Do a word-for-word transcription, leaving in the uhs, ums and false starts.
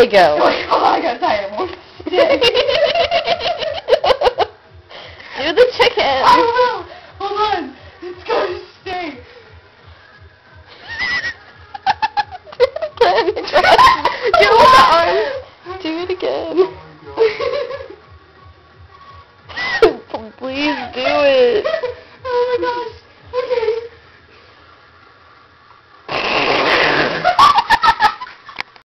Okay, go. Wait, hold on, I got tired. One stick. Do the chicken. I will. Hold on. It's gonna stay. Do it with the arms. Do it again. Please do it. Oh my gosh.